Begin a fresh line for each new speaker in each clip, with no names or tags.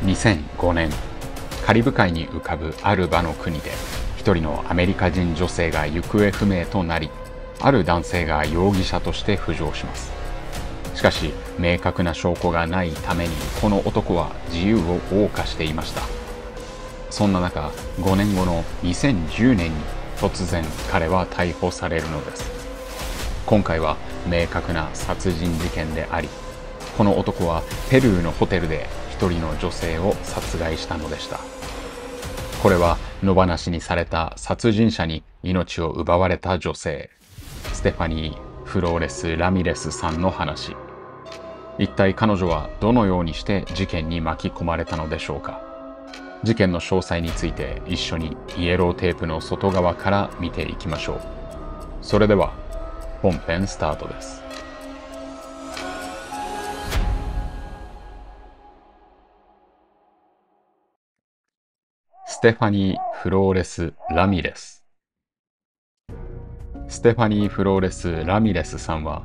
2005年、カリブ海に浮かぶアルバの国で、一人のアメリカ人女性が行方不明となり、ある男性が容疑者として浮上します。しかし、明確な証拠がないために、この男は自由を謳歌していました。そんな中、5年後の2010年に突然彼は逮捕されるのです。今回は明確な殺人事件であり、この男はペルーのホテルで一人の女性を殺害したのでした。これは野放しにされた殺人者に命を奪われた女性、ステファニー・フローレス・ラミレスさんの話。一体彼女はどのようにして事件に巻き込まれたのでしょうか。事件の詳細について一緒にイエローテープの外側から見ていきましょう。それでは本編スタートです。ステファニー・フローレス・ラミレス。ステファニー・フローレス・ラミレスさんは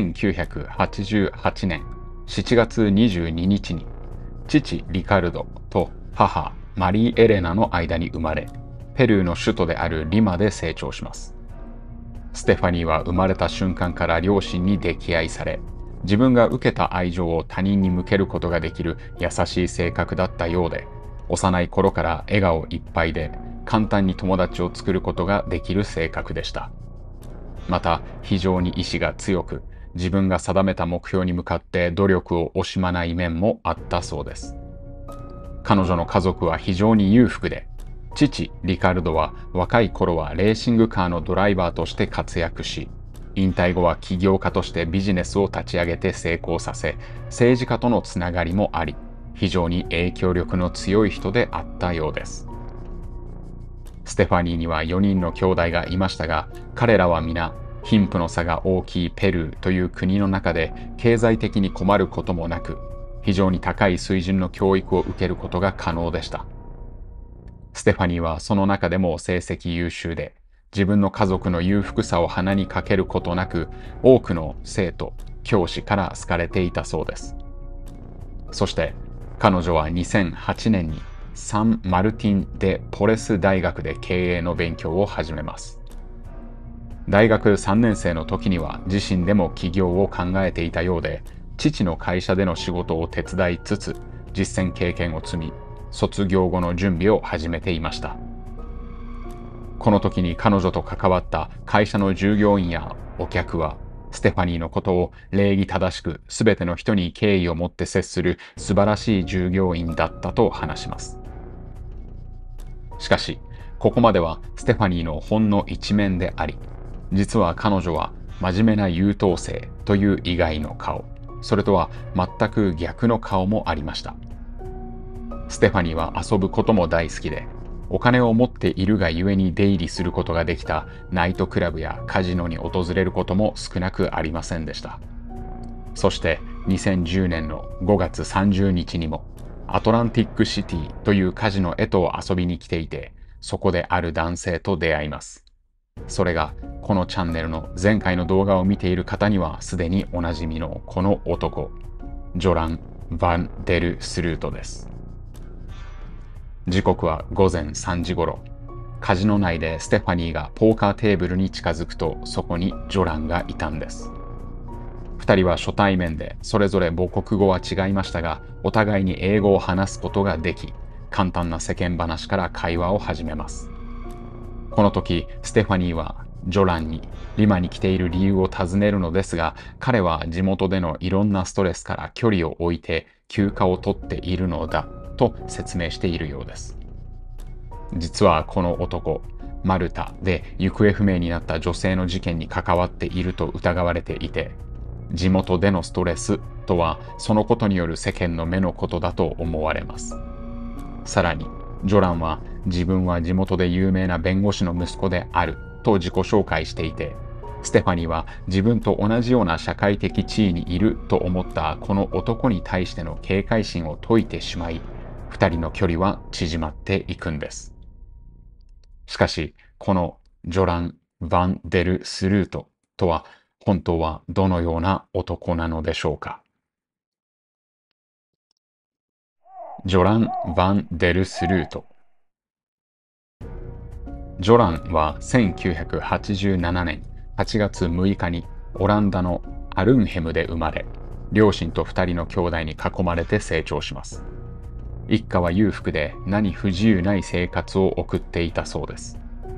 1988年7月22日に父リカルドと母マリー・エレナの間に生まれ、ペルーの首都であるリマで成長します。ステファニーは生まれた瞬間から両親に溺愛され、自分が受けた愛情を他人に向けることができる優しい性格だったようで、幼い頃から笑顔いっぱいで簡単に友達を作ることができる性格でした。また非常に意志が強く、自分が定めた目標に向かって努力を惜しまない面もあったそうです。彼女の家族は非常に裕福で、父リカルドは若い頃はレーシングカーのドライバーとして活躍し、引退後は起業家としてビジネスを立ち上げて成功させ、政治家とのつながりもあり、非常に影響力の強い人であったようです。ステファニーには4人の兄弟がいましたが、彼らは皆貧富の差が大きいペルーという国の中で経済的に困ることもなく、非常に高い水準の教育を受けることが可能でした。ステファニーはその中でも成績優秀で、自分の家族の裕福さを鼻にかけることなく、多くの生徒、教師から好かれていたそうです。そして彼女は2008年にサン・マルティン・デ・ポレス大学で経営の勉強を始めます。大学3年生の時には自身でも起業を考えていたようで、父の会社での仕事を手伝いつつ実践経験を積み、卒業後の準備を始めていました。この時に彼女と関わった会社の従業員やお客は、ステファニーのことを礼儀正しくすべての人に敬意を持って接する素晴らしい従業員だったと話します。しかし、ここまではステファニーのほんの一面であり、実は彼女は真面目な優等生という以外の顔、それとは全く逆の顔もありました。ステファニーは遊ぶことも大好きで、お金を持っているがゆえに出入りすることができたナイトクラブやカジノに訪れることも少なくありませんでした。そして2010年の5月30日にもアトランティックシティというカジノへと遊びに来ていて、そこである男性と出会います。それがこのチャンネルの前回の動画を見ている方にはすでにおなじみのこの男、ジョラン・ヴァン・デル・スルートです。時刻は午前3時頃、カジノ内でステファニーがポーカーテーブルに近づくと、そこにジョランがいたんです。二人は初対面でそれぞれ母国語は違いましたが、お互いに英語を話すことができ、簡単な世間話から会話を始めます。この時、ステファニーはジョランにリマに来ている理由を尋ねるのですが、彼は地元でのいろんなストレスから距離を置いて休暇を取っているのだと説明しているようです。実はこの男、マルタで行方不明になった女性の事件に関わっていると疑われていて、地元でのストレスとはそのことによる世間の目のことだと思われます。さらに、ジョランは自分は地元で有名な弁護士の息子であると自己紹介していて、ステファニーは自分と同じような社会的地位にいると思ったこの男に対しての警戒心を解いてしまい、二人の距離は縮まっていくんです。しかし、このジョラン・ヴァン・デル・スルートとは本当はどのような男なのでしょうか。 ジョラン・ヴァン・デルスルート。ジョランは1987年8月6日にオランダのアルンヘムで生まれ、両親と2人の兄弟に囲まれて成長します。一家は裕福で何不自由ない生活を送っていたそうです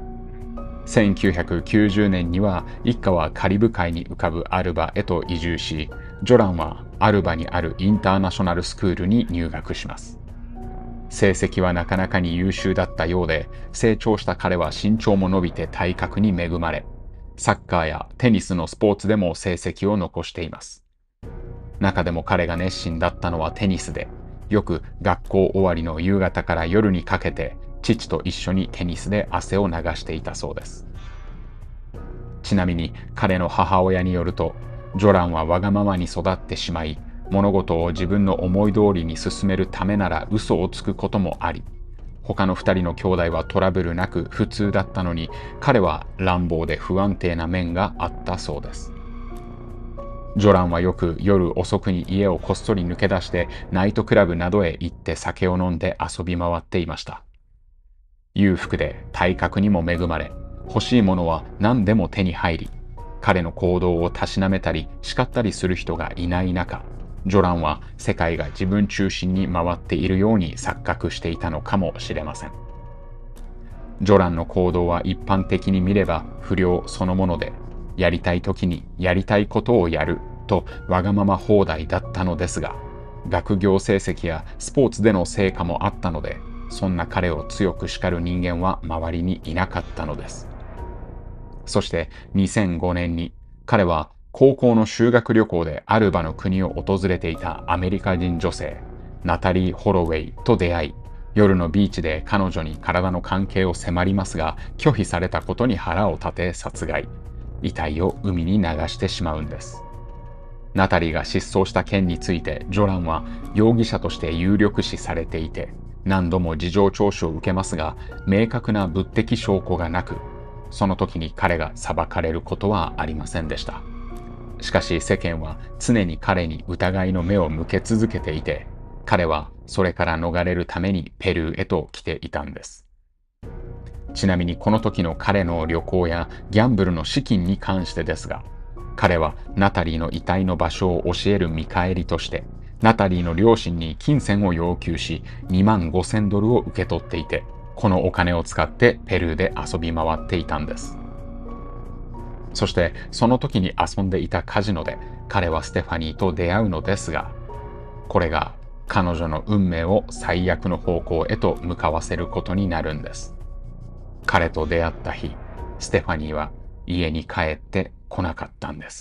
。1990年には一家はカリブ海に浮かぶアルバへと移住し、ジョランはアルバにあるインターナショナルスクールに入学します。成績はなかなかに優秀だったようで、成長した彼は身長も伸びて体格に恵まれ、サッカーやテニスのスポーツでも成績を残しています。中でも彼が熱心だったのはテニスで、よく学校終わりの夕方から夜にかけて父と一緒にテニスで汗を流していたそうです。ちなみに彼の母親によると、ジョランはわがままに育ってしまい、物事を自分の思い通りに進めるためなら嘘をつくこともあり、他の2人の兄弟はトラブルなく普通だったのに、彼は乱暴で不安定な面があったそうです。ジョランはよく夜遅くに家をこっそり抜け出してナイトクラブなどへ行って酒を飲んで遊び回っていました。裕福で体格にも恵まれ、欲しいものは何でも手に入り、彼の行動をたしなめたり叱ったりする人がいない中、ジョランは世界が自分中心に回っているように錯覚していたのかもしれません。ジョランの行動は一般的に見れば不良そのもので、やりたい時にやりたいことをやるとわがまま放題だったのですが、学業成績やスポーツでの成果もあったので、そんな彼を強く叱る人間は周りにいなかったのです。そして2005年に彼は高校の修学旅行でアルバの国を訪れていたアメリカ人女性ナタリー・ホロウェイと出会い、夜のビーチで彼女に体の関係を迫りますが、拒否されたことに腹を立て殺害、遺体を海に流してしまうんです。ナタリーが失踪した件についてジョランは容疑者として有力視されていて、何度も事情聴取を受けますが、明確な物的証拠がなく、その時に彼が裁かれることはありませんでした。しかし世間は常に彼に疑いの目を向け続けていて、彼はそれから逃れるためにペルーへと来ていたんです。ちなみにこの時の彼の旅行やギャンブルの資金に関してですが、彼はナタリーの遺体の場所を教える見返りとして、ナタリーの両親に金銭を要求し、$25,000を受け取っていて、このお金を使ってペルーで遊び回っていたんです。そしてその時に遊んでいたカジノで彼はステファニーと出会うのですが、これが彼女の運命を最悪の方向へと向かわせることになるんです。彼と出会った日、ステファニーは家に帰ってこなかったんです。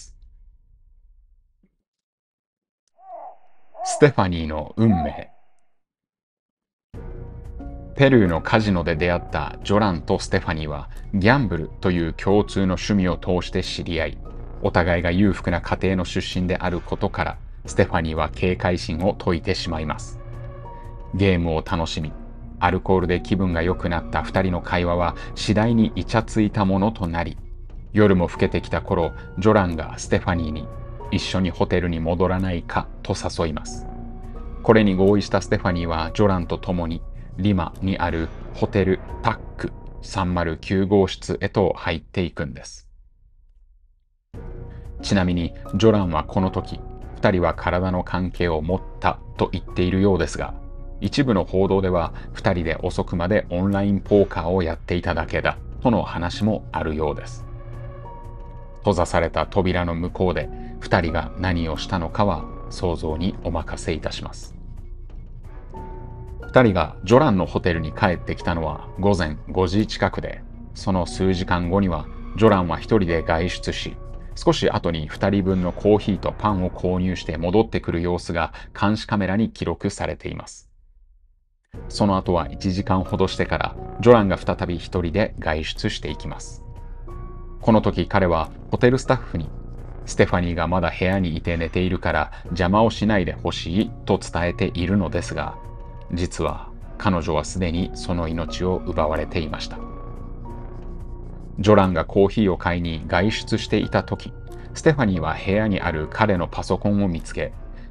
ステファニーの運命。ペルーのカジノで出会ったジョランとステファニーはギャンブルという共通の趣味を通して知り合い、お互いが裕福な家庭の出身であることから、ステファニーは警戒心を解いてしまいます。ゲームを楽しみ、アルコールで気分が良くなった2人の会話は次第にイチャついたものとなり、夜も更けてきた頃、ジョランがステファニーに一緒にホテルに戻らないかと誘います。これに合意したステファニーはジョランと共にリマにあるホテルタック309号室へと入っていくんです。ちなみにジョランはこの時、2人は体の関係を持ったと言っているようですが、一部の報道では2人で遅くまでオンラインポーカーをやっていただけだとの話もあるようです。閉ざされた扉の向こうで2人が何をしたのかは想像にお任せいたします。2人がジョランのホテルに帰ってきたのは午前5時近くで、その数時間後にはジョランは1人で外出し、少し後に2人分のコーヒーとパンを購入して戻ってくる様子が監視カメラに記録されています。その後は1時間ほどしてからジョランが再び1人で外出していきます。この時彼はホテルスタッフに、ステファニーがまだ部屋にいて寝ているから邪魔をしないでほしいと伝えているのですが、実は彼女はすでにその命を奪われていました。ジョランがコーヒーを買いに外出していた時、ステファニーは部屋にある彼のパソコンを見つけ、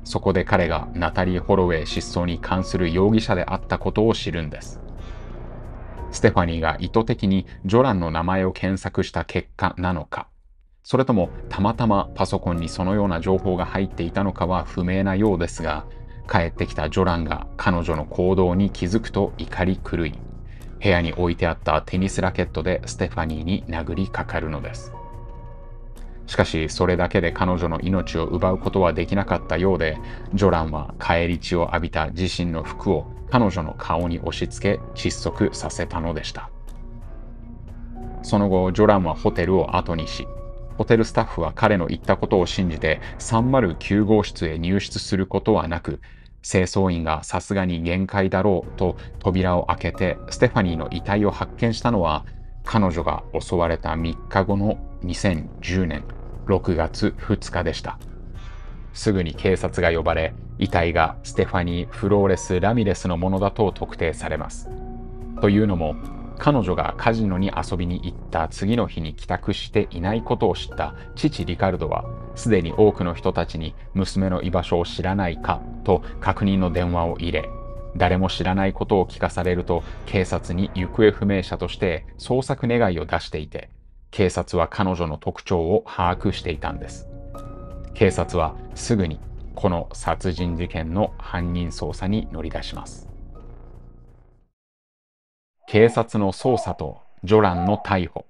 そこで彼がナタリー・ホロウェイ失踪に関する容疑者であったことを知るんです。ステファニーが意図的にジョランの名前を検索した結果なのか、それともたまたまパソコンにそのような情報が入っていたのかは不明なようですが、帰ってきたジョランが彼女の行動に気づくと怒り狂い、部屋に置いてあったテニスラケットでステファニーに殴りかかるのです。しかしそれだけで彼女の命を奪うことはできなかったようで、ジョランは返り血を浴びた自身の服を彼女の顔に押し付け窒息させたのでした。その後ジョランはホテルを後にし、ホテルスタッフは彼の言ったことを信じて309号室へ入室することはなく、清掃員がさすがに限界だろうと扉を開けてステファニーの遺体を発見したのは、彼女が襲われた3日後の2010年6月2日でした。すぐに警察が呼ばれ、遺体がステファニー・フローレス・ラミレスのものだと特定されます。というのも、彼女がカジノに遊びに行った次の日に帰宅していないことを知った父リカルドは、すでに多くの人たちに娘の居場所を知らないかと確認の電話を入れ、誰も知らないことを聞かされると警察に行方不明者として捜索願いを出していて、警察は彼女の特徴を把握していたんです。警察はすぐにこの殺人事件の犯人捜査に乗り出します。警察の捜査とジョランの逮捕。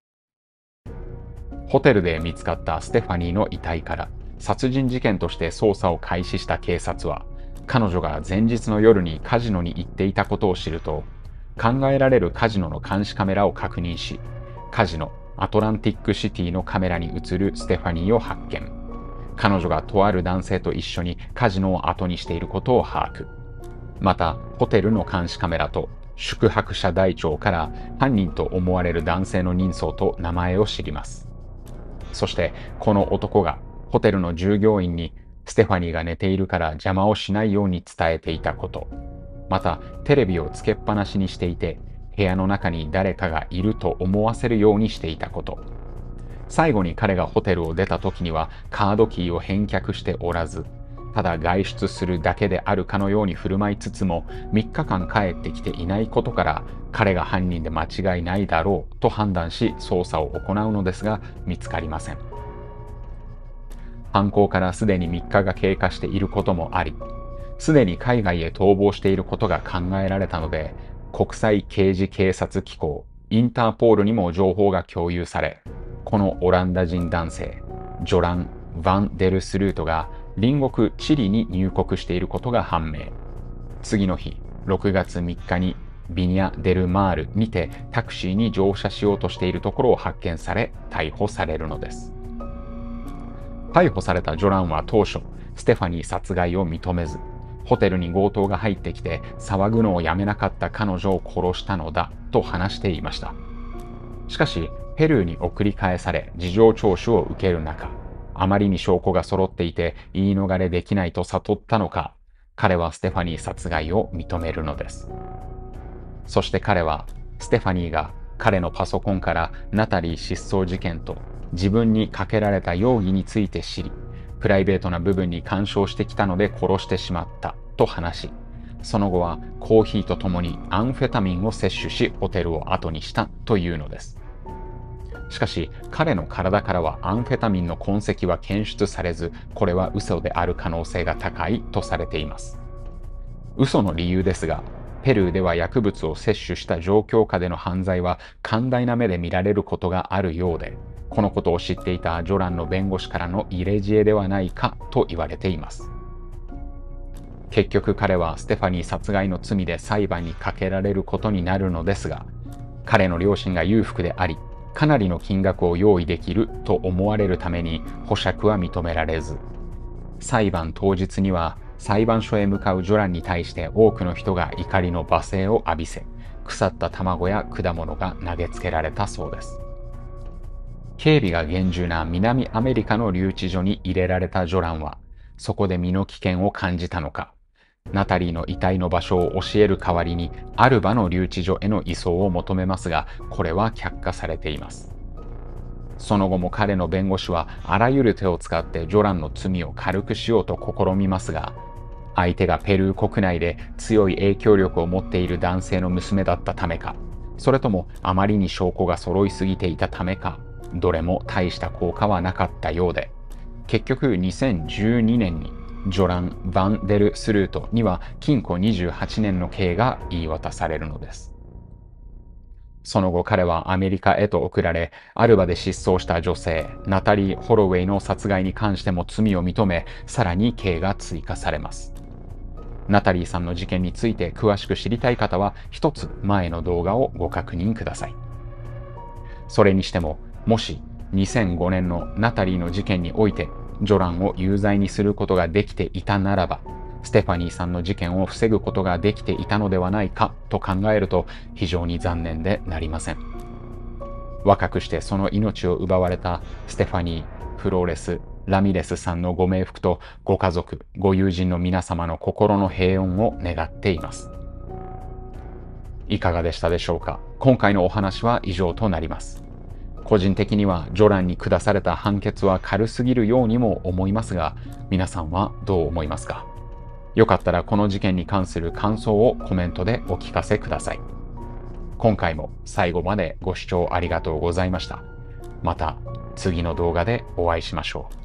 ホテルで見つかったステファニーの遺体から殺人事件として捜査を開始した警察は、彼女が前日の夜にカジノに行っていたことを知ると、考えられるカジノの監視カメラを確認し、カジノアトランティックシティのカメラに映るステファニーを発見。彼女がとある男性と一緒にカジノを後にしていることを把握。また、ホテルの監視カメラと宿泊者台帳から犯人と思われる男性の人相と名前を知ります。そして、この男がホテルの従業員にステファニーが寝ているから邪魔をしないように伝えていたこと。また、テレビをつけっぱなしにしていて、部屋の中に誰かがいると思わせるようにしていたこと。最後に彼がホテルを出た時にはカードキーを返却しておらず、ただ外出するだけであるかのように振る舞いつつも3日間帰ってきていないことから、彼が犯人で間違いないだろうと判断し捜査を行うのですが、見つかりません。犯行からすでに3日が経過していることもあり、すでに海外へ逃亡していることが考えられたので、国際刑事警察機構インターポールにも情報が共有され、このオランダ人男性ジョラン・ヴァン・デルスルートが隣国チリに入国していることが判明。次の日6月3日にビニャ・デル・マールにてタクシーに乗車しようとしているところを発見され逮捕されるのです。逮捕されたジョランは当初ステファニー殺害を認めず、ホテルに強盗が入ってきて騒ぐのをやめなかった彼女を殺したのだと話していました。しかしペルーに送り返され事情聴取を受ける中、あまりに証拠が揃っていて言い逃れできないと悟ったのか、彼はステファニー殺害を認めるのです。そして彼はステファニーが彼のパソコンからナタリー失踪事件と自分にかけられた容疑について知り、プライベートな部分に干渉してきたので殺してしまったと話し、その後はコーヒーとともにアンフェタミンを摂取しホテルを後にしたというのです。しかし彼の体からはアンフェタミンの痕跡は検出されず、これは嘘である可能性が高いとされています。嘘の理由ですが、ペルーでは薬物を摂取した状況下での犯罪は寛大な目で見られることがあるようで、このことを知っていたジョランの弁護士からの入れ知恵ではないかと言われています。結局彼はステファニー殺害の罪で裁判にかけられることになるのですが、彼の両親が裕福であり、かなりの金額を用意できると思われるために保釈は認められず、裁判当日には裁判所へ向かうジョランに対して多くの人が怒りの罵声を浴びせ、腐った卵や果物が投げつけられたそうです。警備が厳重な南アメリカの留置所に入れられたジョランは、そこで身の危険を感じたのか、ナタリーの遺体の場所を教える代わりにアルバの留置所への移送を求めますが、これは却下されています。 その後も彼の弁護士はあらゆる手を使ってジョランの罪を軽くしようと試みますが、相手がペルー国内で強い影響力を持っている男性の娘だったためか、それともあまりに証拠が揃いすぎていたためか、どれも大した効果はなかったようで、結局2012年にジョラン・ヴァンデルスルートには禁錮28年の刑が言い渡されるのです。その後彼はアメリカへと送られ、アルバで失踪した女性ナタリー・ホロウェイの殺害に関しても罪を認め、さらに刑が追加されます。ナタリーさんの事件について詳しく知りたい方は一つ前の動画をご確認ください。それにしても、もし2005年のナタリーの事件においてジョランを有罪にすることができていたならば、ステファニーさんの事件を防ぐことができていたのではないかと考えると非常に残念でなりません。若くしてその命を奪われたステファニー・フローレス・ラミレスさんのご冥福とご家族、ご友人の皆様の心の平穏を願っています。いかがでしたでしょうか。今回のお話は以上となります。個人的にはジョランに下された判決は軽すぎるようにも思いますが、皆さんはどう思いますか。よかったらこの事件に関する感想をコメントでお聞かせください。今回も最後までご視聴ありがとうございました。また次の動画でお会いしましょう。